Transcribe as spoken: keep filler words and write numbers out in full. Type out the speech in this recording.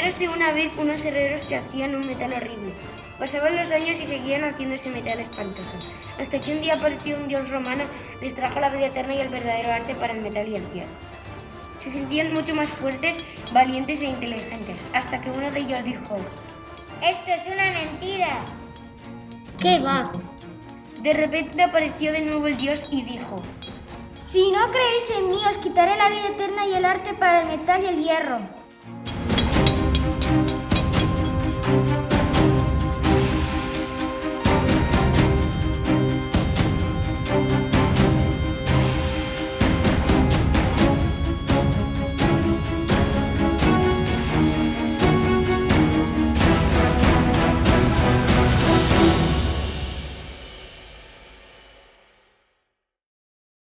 Érase una vez unos herreros que hacían un metal horrible. Pasaban los años y seguían haciendo ese metal espantoso, hasta que un día apareció un dios romano, les trajo la vida eterna y el verdadero arte para el metal y el hierro. Se sentían mucho más fuertes, valientes e inteligentes, hasta que uno de ellos dijo: ¡esto es una mentira! ¿Qué va? De repente apareció de nuevo el dios y dijo: si no creéis en mí, os quitaré la vida eterna y el arte para el metal y el hierro.